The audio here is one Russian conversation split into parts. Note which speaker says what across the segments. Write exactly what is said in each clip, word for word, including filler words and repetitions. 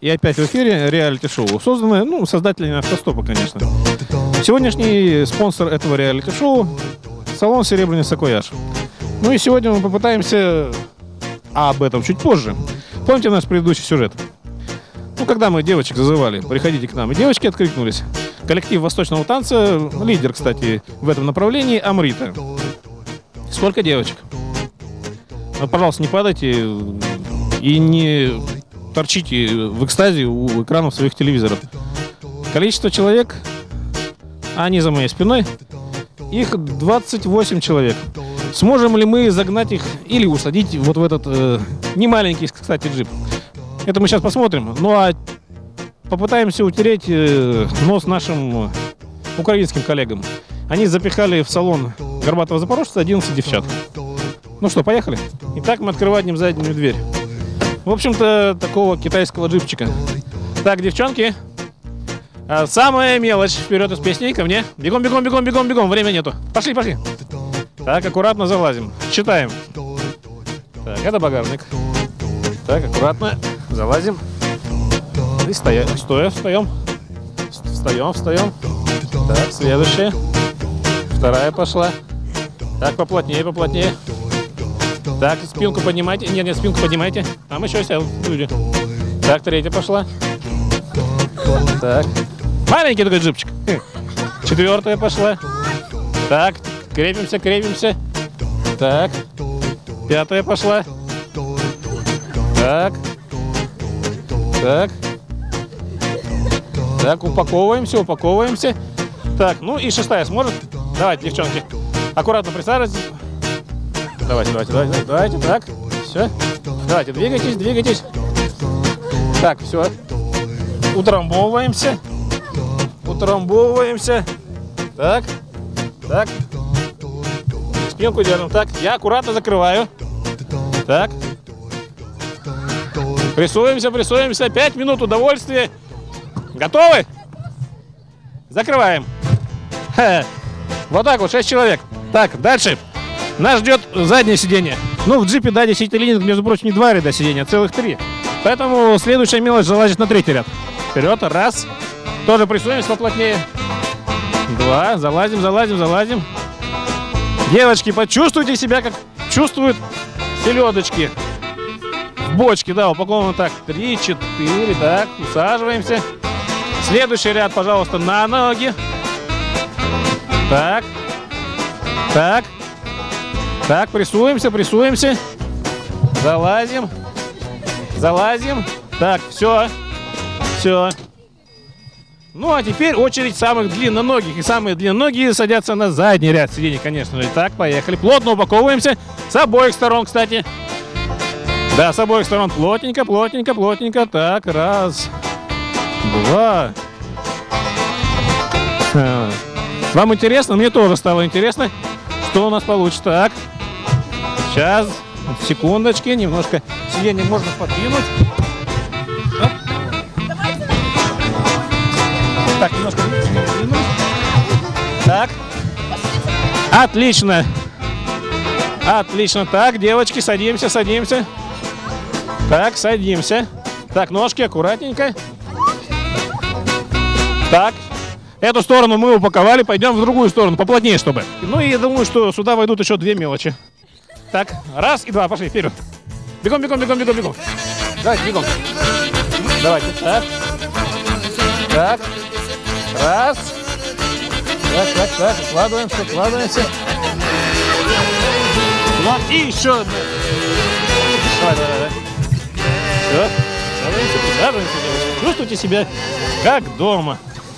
Speaker 1: И опять в эфире реалити-шоу, созданное, ну, создателями автостопа, конечно. Сегодняшний спонсор этого реалити-шоу — салон «Серебряный саквояж». Ну и сегодня мы попытаемся, а об этом чуть позже. Помните наш предыдущий сюжет? Ну, когда мы девочек зазывали, приходите к нам, и девочки откликнулись. Коллектив восточного танца, лидер, кстати, в этом направлении, Амрита. Сколько девочек? Ну, пожалуйста, не падайте и не торчите в экстазе у экранов своих телевизоров. Количество человек, они за моей спиной, их двадцать восемь человек. Сможем ли мы загнать их или усадить вот в этот э, немаленький, кстати, джип? Это мы сейчас посмотрим. Ну а попытаемся утереть э, нос нашим украинским коллегам. Они запихали в салон горбатого запорожца одиннадцать девчат. Ну что, поехали? Итак, мы открываем заднюю дверь. В общем-то, такого китайского джипчика. Так, девчонки, самая мелочь. Вперед из песней, ко мне. Бегом, бегом, бегом, бегом, бегом. Время нету. Пошли, пошли. Так, аккуратно залазим. Считаем. Так, это багажник. Так, аккуратно залазим. И стоя, стоя, встаем. Встаем, встаем. Так, следующая. Вторая пошла. Так, поплотнее, поплотнее. Так, спинку поднимайте. Нет, нет, спинку поднимайте. Там еще сел люди. Так, третья пошла. Так. Маленький такой джипчик. Четвертая пошла. Так, крепимся, крепимся. Так. Пятая пошла. Так. Так. Так, упаковываемся, упаковываемся. Так, ну и шестая сможет? Давайте, девчонки. Аккуратно присаживайтесь. Давайте, давайте, давайте, давайте, так, все. Давайте, двигайтесь, двигайтесь. Так, все. Утрамбовываемся. Утрамбовываемся. Так, так. Спинку держим. Так, я аккуратно закрываю. Так. Прессуемся, прессуемся. Пять минут удовольствия. Готовы? Закрываем. Ха. Вот так вот, шесть человек. Так, дальше. Нас ждет заднее сиденье. Ну, в джипе, да, десятилинейных, между прочим, не два ряда сиденья, а целых три. Поэтому следующая мелочь залазит на третий ряд. Вперед, раз. Тоже прессуемся поплотнее. Два. Залазим, залазим, залазим. Девочки, почувствуйте себя, как чувствуют селедочки в бочке. Да, упаковано так. Три, четыре. Так, усаживаемся. Следующий ряд, пожалуйста, на ноги. Так. Так. Так, прессуемся, прессуемся. Залазим. Залазим. Так, все. Все. Ну, а теперь очередь самых длинноногих. И самые длинноногие садятся на задний ряд сидений, конечно же. Так, поехали. Плотно упаковываемся. С обоих сторон, кстати. Да, с обоих сторон. Плотненько, плотненько, плотненько. Так, раз. Два. Вам интересно? Мне тоже стало интересно, что у нас получится. Так. Сейчас, секундочки, немножко сиденье можно подвинуть. Оп. Так, немножко подвинуть. Так. Отлично. Отлично. Так, девочки, садимся, садимся. Так, садимся. Так, ножки аккуратненько. Так. Эту сторону мы упаковали, пойдем в другую сторону, поплотнее, чтобы. Ну и я думаю, что сюда войдут еще две мелочи. Так, раз и два, пошли, вперед. Бегом, бегом, бегом, бегом, бегом. Давайте, бегом. Давайте, так. Так. Раз. Так, так, так, укладываемся, укладываемся. Вот, и еще одна. Давай, давай, давай. Все, присаживаемся, присаживаемся. Чувствуйте себя как дома.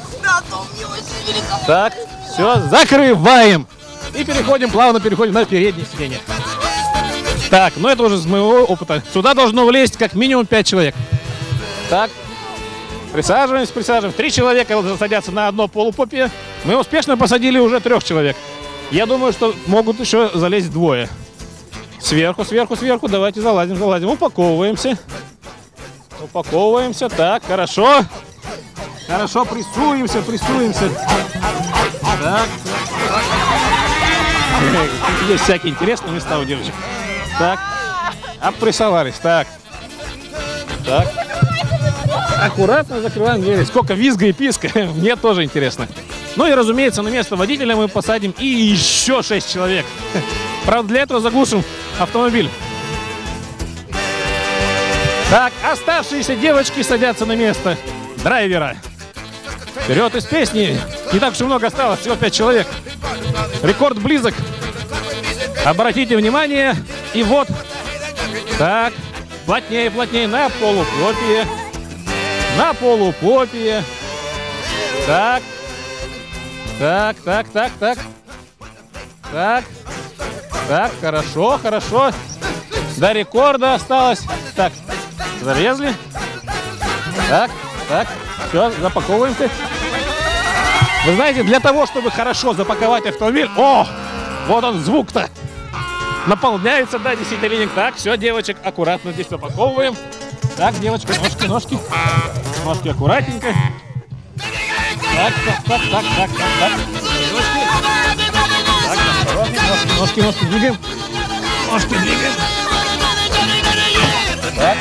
Speaker 1: Так, все, закрываем. И переходим, плавно переходим на переднее сиденье. Так, ну это уже с моего опыта. Сюда должно влезть как минимум пять человек. Так, присаживаемся, присаживаемся. Три человека садятся на одно полупопье. Мы успешно посадили уже трех человек. Я думаю, что могут еще залезть двое. Сверху, сверху, сверху. Давайте залазим, залазим. Упаковываемся. Упаковываемся. Так, хорошо. Хорошо, прессуемся, прессуемся. Так. Есть всякие интересные места у девочек. Так. Опрессовались. Так. Так. Аккуратно закрываем двери. Сколько визга и писка, мне тоже интересно. Ну и, разумеется, на место водителя мы посадим и еще шесть человек. Правда, для этого заглушим автомобиль. Так, оставшиеся девочки садятся на место драйвера. Вперед из песни. Не так уж и много осталось, всего пять человек. Рекорд близок. Обратите внимание. И вот. Так, плотнее, плотнее, на полуплопие. На полуплопие. Так. Так, так, так, так. Так. Так, хорошо, хорошо. До рекорда осталось. Так, залезли. Так, так. Все, запаковываемся. Вы знаете, для того, чтобы хорошо запаковать автомобиль... О, вот он звук-то. Наполняется, да, действительно. Так, все, девочек, аккуратно здесь запаковываем. Так, девочки, ножки, ножки. Ножки аккуратненько. Так, так, так, так, так, так, так. Ножки. Так, осторожно, ножки, ножки, ножки двигаем. Ножки двигаем. Так.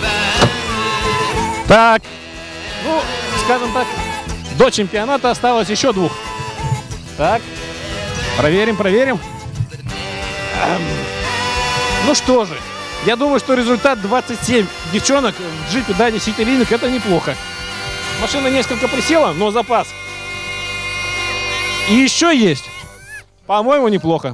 Speaker 1: Так. Ну, скажем так, до чемпионата осталось еще двух. Так. Проверим, проверим. Ну что же, я думаю, что результат двадцать семь девчонок в джипе Dacia Citylink это неплохо. Машина несколько присела, но запас. И еще есть. По-моему, неплохо.